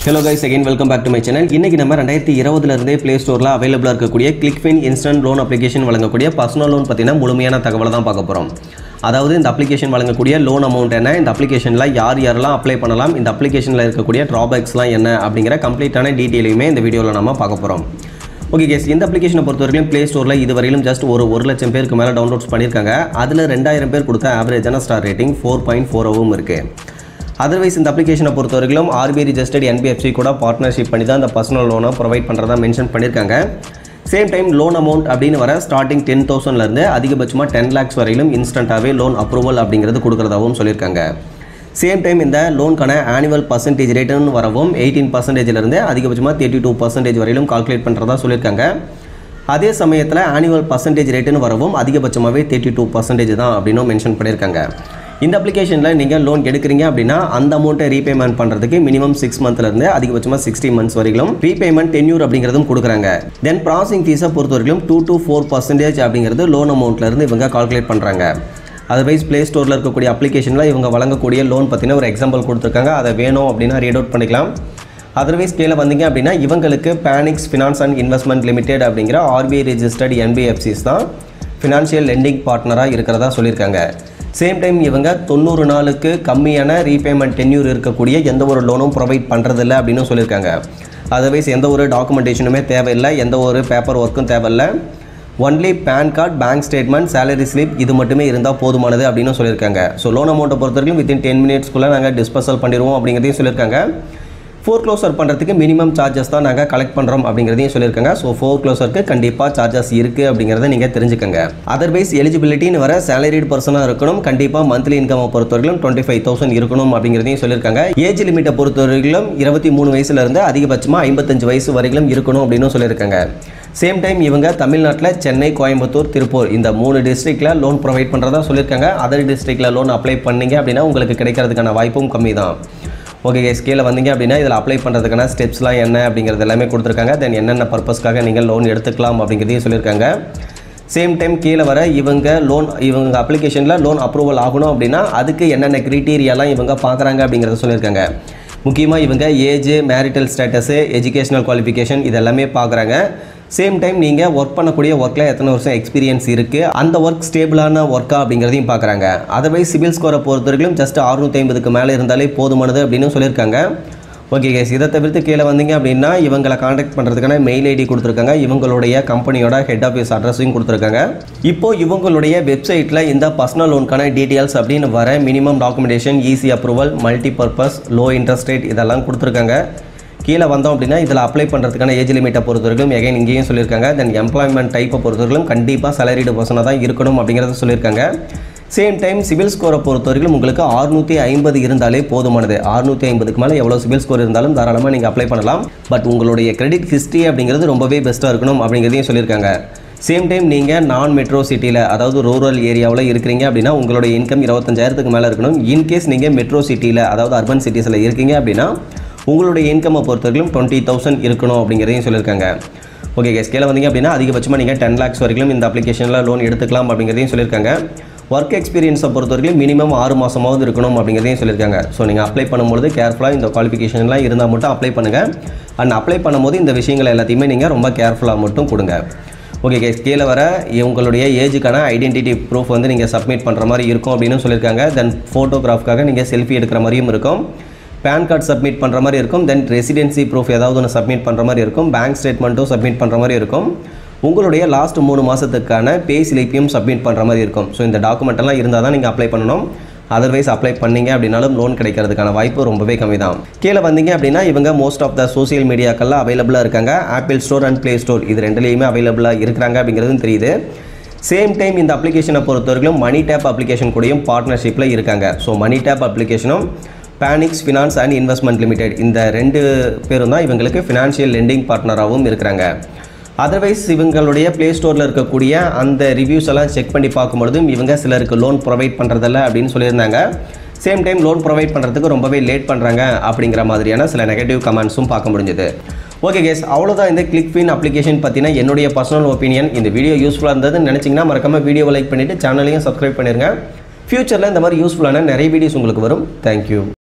Hello guys, again welcome back to my channel. இன்னைக்கு நம்ம 2020 ல இருந்தே Play Storeல அவேலபிளா இருக்கக்கூடிய Clickfin instant loan application வழங்கக்கூடிய personal loan பத்தின முழுமையான தகவலை தான் பார்க்க போறோம். அதாவது இந்த அப்ளிகேஷன் வழங்கக்கூடிய லோன் அமௌண்ட் என்ன, இந்த அப்ளிகேஷன்ல யாரெல்லாம் அப்ளை பண்ணலாம், இந்த அப்ளிகேஷன்ல இருக்கக்கூடிய டிராபேக்ஸ்லாம் என்ன அப்படிங்கற கம்ப்ளீட்டான டீடைலையுமே இந்த வீடியோல நாம பார்க்க போறோம். ஓகே गाइस, இந்த அப்ளிகேஷனை பொறுத்தவரைக்கும் Play Storeல இதுவரையிலும் just ஒரு 1 லட்சம் பேருக்கு மேல டவுன்லோட்ஸ் பண்ணிருக்காங்க. அதுல 2000 பேர் கொடுத்த ஆவரேஜான ஸ்டார் ரேட்டிங் 4.4 ஆவும் இருக்கு. Otherwise, இந்த அப்ளிகேஷனை பொறுத்தவரைக்கும் RBI registered NBFC கூட பார்ட்னர்ஷிப் பண்ணி தான் இந்த பர்சனல் லோனை ப்ரொவைட் பண்ணுறதா மென்ஷன் பண்ணியிருக்காங்க. சேம் டைம் லோன் அமௌண்ட் அப்படின்னு வர ஸ்டார்டிங் 10,000லேருந்து அதிகபட்சமாக 10 lakhs வரையிலும் இன்ஸ்டண்ட்டாகவே லோன் அப்ரூவல் அப்படிங்கிறது கொடுக்குறதாகவும் சொல்லியிருக்காங்க. சேம் டைம் இந்த லோனுக்கான ஆனுவல் பர்சன்டேஜ் ரேட்டுன்னு வரவும் 18%லேருந்து அதிகபட்சமாக 32% வரையிலும் கால்குலேட் பண்ணுறதா சொல்லியிருக்காங்க. அதே சமயத்தில் ஆனுவல் பர்சன்டேஜ் ரேட்டுன்னு வரவும் அதிகபட்சமாகவே 32% தான் அப்படின்னும் மென்ஷன் பண்ணியிருக்காங்க. இந்த அப்ளிகேஷனில் நீங்கள் லோன் எடுக்கிறீங்க அப்படின்னா அந்த அமௌண்ட்டை ரீபேமெண்ட் பண்ணுறதுக்கு மினிமம் 6 மந்த்லேருந்து அதிகபட்சமாக 60 months வரைக்கும் ரீபேமெண்ட் டென்யூர் அப்படிங்கிறதும் கொடுக்குறாங்க. தென் ப்ராசஸிங் ஃபீஸை பொறுத்தவரைக்கும் 2 to 4% அப்படிங்கிறது லோன் அமௌண்ட்லேருந்து இவங்க கால்குலேட் பண்ணுறாங்க. அதர்வைஸ் Play Storeல இருக்கக்கூடிய அப்ளிகேஷனில் இவங்க வழங்கக்கூடிய லோன் பற்றின ஒரு எக்ஸாம்பிள் கொடுத்துருக்காங்க. அதை வேணும் அப்படின்னா ரீட் அவுட் பண்ணிக்கலாம். அதர்வைஸ் கீழே வந்தீங்க அப்படின்னா இவங்களுக்கு Phoenix finance and investment limited அப்படிங்கிற RBI ரெஜிஸ்டர்ட் NBFCs தான் ஃபினான்ஷியல் லெண்டிங் பார்ட்னராக இருக்கிறதா சொல்லியிருக்காங்க. சேம் டைம் இவங்க 90 நாளுக்கு கம்மியான ரீபேமெண்ட் டென்யூர் இருக்கக்கூடிய எந்த ஒரு லோனும் ப்ரொவைட் பண்ணுறதில்ல அப்படின்னு சொல்லியிருக்காங்க. அதர்வைஸ் எந்த ஒரு டாக்குமெண்டேஷனுமே தேவையில்லை, எந்த ஒரு பேப்பர் ஒர்க்கும் தேவையில்லை. Only PAN card, bank statement, salary slip இது மட்டுமே இருந்தால் போதுமானது அப்படின்னு சொல்லியிருக்காங்க. ஸோ லோன் அமௌண்ட்டை பொறுத்தவரைக்கும் வித்தின் 10 minutesக்குள்ளே நாங்கள் டிஸ்பர்சல் பண்ணிடுவோம் அப்படிங்கிறதையும் சொல்லியிருக்காங்க. ஃபோர்க்ளோசர் பண்ணுறதுக்கு மினிமம் சார்ஜஸ் தான் நாங்கள் கலெக்ட் பண்ணுறோம் அப்படிங்கிறதையும் சொல்லியிருக்காங்க. ஸோ ஃபோர்க்ளோசருக்கு கண்டிப்பாக சார்ஜஸ் இருக்குது அப்படிங்கிறத நீங்கள் தெரிஞ்சுக்கங்க. அதர்வைஸ் எலிஜிபிலிட்டின்னு வர சேலரிட் பர்சனாக இருக்கணும், கண்டிப்பாக மந்த்லி இன்கம்மை பொறுத்தவரைக்கும் 25,000 இருக்கணும் அப்படிங்கிறதையும் சொல்லியிருக்காங்க. ஏஜ் லிமிட்டை பொறுத்தவரைக்கும் 23 வயசுலேருந்து அதிகபட்சமாக 55 வயசு வரைக்கும் இருக்கணும் அப்படின்னு சொல்லியிருக்காங்க. சேம் டைம் இவங்க தமிழ்நாட்டில் சென்னை, கோயம்புத்தூர், திருப்பூர் இந்த 3 டிஸ்ட்ரிக்டில் லோன் ப்ரொவைட் பண்ணுறதா சொல்லியிருக்காங்க. அதர் டிஸ்ட்ரிக்டில் லோன் அப்ளை பண்ணிங்க அப்படின்னா உங்களுக்கு கிடைக்கிறதுக்கான வாய்ப்பும் கம்மி தான். ஓகே கேஸ், கீழே வந்தீங்க அப்படின்னா இதில் அப்ளை பண்ணுறதுக்கான ஸ்டெப்ஸ்லாம் என்ன அப்படிங்கிறது எல்லாமே கொடுத்துருக்காங்க. தென் என்னென்ன பர்பஸ்க்காக நீங்கள் லோன் எடுத்துக்கலாம் அப்படிங்கிறதையும் சொல்லியிருக்காங்க. சேம் டைம் கீழே வர இவங்க அப்ளிகேஷனில் லோன் அப்ரூவல் ஆகணும் அப்படின்னா அதுக்கு என்னென்ன க்ரைட்டீரியாலாம் இவங்க பார்க்குறாங்க அப்படிங்கிறத சொல்லியிருக்காங்க. முக்கியமாக இவங்க age, marital status, educational qualification இதெல்லாமே பார்க்குறாங்க. சேம் டைம் நீங்கள் ஒர்க் பண்ணக்கூடிய ஒர்க்கில் எத்தனை வருஷம் எக்ஸ்பீரியன்ஸ் இருக்குது, அந்த ஒர்க் ஸ்டேபிளான ஒர்க்கா அப்படிங்கிறதையும் பார்க்குறாங்க. அதர்வைஸ் சிபில் ஸ்கோரை பொறுத்தவரைக்கும் ஜஸ்ட் 650க்கு மேலே இருந்தாலே போதுமானது அப்படின்னு சொல்லியிருக்காங்க. ஓகே கேஸ், இதை தவிர்த்து கீழே வந்தீங்க அப்படின்னா இவங்களை காண்டாக்ட் பண்ணுறதுக்கான மெயில் ஐடி கொடுத்துருக்காங்க. இவங்களுடைய கம்பெனியோட ஹெட் ஆஃபீஸ் அட்ரஸையும் கொடுத்துருக்காங்க. இப்போது இவங்களுடைய வெப்சைட்டில் இந்த பர்சனல் லோனுக்கான டீட்டெயில்ஸ் அப்படின்னு வர minimum documentation, easy approval, multi purpose, low interest rate இதெல்லாம் கொடுத்துருக்காங்க. கீழே வந்தோம் அப்படின்னா இதில் அப்ளை பண்ணுறதுக்கான ஏஜ் லிமிட்டை பொறுத்தவரைக்கும் எகைன் இங்கேயும் சொல்லியிருக்காங்க. தென் எம்ப்ளாய்மெண்ட் டைப்பை பொறுத்தவரைக்கும் கண்டிப்பாக சேலரிடு பர்சனாக தான் இருக்கணும் அப்படிங்கிறத சொல்லியிருக்காங்க. சேம் டைம் சிபில் ஸ்கோரை பொறுத்தவரைக்கும் உங்களுக்கு 650 இருந்தாலே போதுமானது. 650க்கு மேலே எவ்வளோ சிபில் ஸ்கோர் இருந்தாலும் தாராளமாக நீங்கள் அப்ளை பண்ணலாம். பட் உங்களுடைய கிரெடிட் ஹிஸ்ட்ரி அப்படிங்கிறது ரொம்பவே பெஸ்ட்டாக இருக்கணும் அப்படிங்கிறதையும் சொல்லியிருக்காங்க. சேம் டைம் நீங்கள் நான் மெட்ரோ சிட்டியில் அதாவது ரூரல் ஏரியாவில் இருக்கிறீங்க அப்படின்னா உங்களுடைய இன்கம் 25,000க்கு மேலே இருக்கணும். இன்கேஸ் நீங்கள் மெட்ரோ சிட்டியில் அதாவது அர்பன் சிட்டிஸில் இருக்கீங்க அப்படின்னா உங்களுடைய இன்கம்மை பொறுத்தவரைக்கும் 20,000 இருக்கணும் அப்படிங்கிறதையும் சொல்லியிருக்காங்க. ஓகே கேஸ், கீழே வந்தீங்க அப்படின்னா அதிகபட்சமாக நீங்கள் 10 lakhs வரைக்கும் இந்த அப்ளிகேஷனில் லோன் எடுத்துக்கலாம் அப்படிங்கிறதையும் சொல்லியிருக்காங்க. ஒர்க் எக்ஸ்பீரியன்ஸை பொறுத்தவரைக்கும் மினிமம் 6 மாதமாவது இருக்கணும் அப்படிங்கிறதையும் சொல்லியிருக்காங்க. ஸோ நீங்கள் அப்ளை பண்ணும்போது கேர்ஃபுல்லாக இந்த குவாலிஃபிகேஷன்லாம் இருந்தால் மட்டும் அப்ளை பண்ணுங்கள். அண்ட் அப்ளை பண்ணும்போது இந்த விஷயங்கள் எல்லாத்தையுமே நீங்கள் ரொம்ப கேர்ஃபுல்லாக மட்டும் கொடுங்க. ஓகே கேஸ், கீழே வர உங்களுடைய ஏஜுக்கான ஐடென்டிட்டி ப்ரூஃப் வந்து நீங்கள் சப்மிட் பண்ணுற மாதிரி இருக்கும் அப்படின்னு சொல்லியிருக்காங்க. தென் ஃபோட்டோகிராஃப்காக நீங்கள் செல்ஃபி எடுக்கிற மாதிரியும் இருக்கும். பேன் கார்டு சப்மிட் பண்ணுற மாதிரி இருக்கும். தென் ரெசிடென்சி ப்ரூஃப் ஏதாவது ஒன்று சப்மிட் பண்ணுற மாதிரி இருக்கும். பேங்க் ஸ்டேட்மெண்ட்டும் சப்மிட் பண்ணுற மாதிரி இருக்கும். உங்களுடைய லாஸ்ட் 3 மாதத்துக்கான பே ஸ்லிப்பையும் சப்மிட் பண்ணுற மாதிரி இருக்கும். ஸோ இந்த டாக்குமெண்ட்டெல்லாம் இருந்தால் தான் நீங்கள் அப்ளை பண்ணணும். அதர்வைஸ் அப்ளை பண்ணிங்க அப்படின்னாலும் லோன் கிடைக்கிறதுக்கான வாய்ப்பு ரொம்பவே கம்மி தான். கீழே வந்தீங்க அப்படின்னா இவங்க மோஸ்ட் ஆஃப் த சோசியல் மீடியாக்கெல்லாம் அவைலபிளாக இருக்காங்க. Apple store and play store இது ரெண்டுலேயுமே அவைலபிளாக இருக்கிறாங்க அப்படிங்கிறதும் தெரியுது. சேம் டைம் இந்த அப்ளிகேஷனை பொறுத்தவரைக்கும் மணி டேப் அப்ளிகேஷன் கூடயும் பார்ட்னர்ஷிப்பில் இருக்காங்க. ஸோ மணி டேப் அப்ளிகேஷனும் Phoenix finance and investment limited இந்த 2 பேரும் தான் இவங்களுக்கு ஃபினான்ஷியல் லெண்டிங் பார்ட்னராகவும் இருக்கிறாங்க. அதர்வைஸ் இவங்களுடைய Play Storeல இருக்கக்கூடிய அந்த ரிவ்யூஸ் எல்லாம் செக் பண்ணி பார்க்கும்பொழுதும் இவங்க சிலருக்கு லோன் ப்ரொவைட் பண்ணுறதில்ல அப்படின்னு சொல்லியிருந்தாங்க. சேம் டைம் லோன் ப்ரொவைட் பண்ணுறதுக்கு ரொம்பவே லேட் பண்ணுறாங்க அப்படிங்கிற மாதிரியான சில நெகட்டிவ் கமெண்ட்ஸும் பார்க்க முடிஞ்சுது. ஓகே கேஸ், அவ்வளோதான் இந்த Clickfin அப்ளிகேஷன் பற்றின என்னுடைய பர்சனல் ஒப்பீனியன். இந்த வீடியோ யூஸ்ஃபுல்லாக இருந்ததுன்னு நினச்சிங்கன்னா மறக்காமல் வீடியோவை லைக் பண்ணிவிட்டு சேனலையும் சப்ஸ்கிரைப் பண்ணிடுங்க. ஃபியூச்சரில் இந்த மாதிரி யூஸ்ஃபுல்லான நிறைய வீடியோஸ் உங்களுக்கு வரும். தேங்க்யூ.